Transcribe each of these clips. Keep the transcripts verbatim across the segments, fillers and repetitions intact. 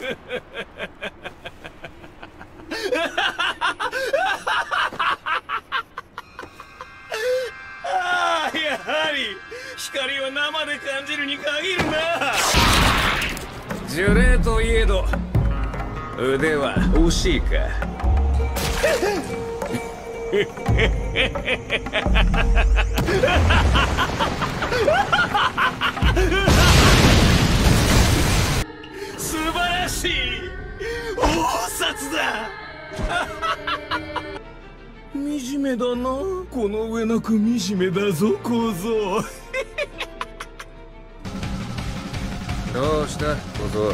ああ、やはり光を生で感じるに限るな。呪霊といえど腕は惜しいか。素晴らしい大札だ。惨めだな、この上なく惨めだぞ小僧。どうした小僧。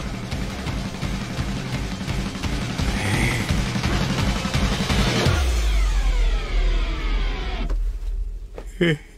へ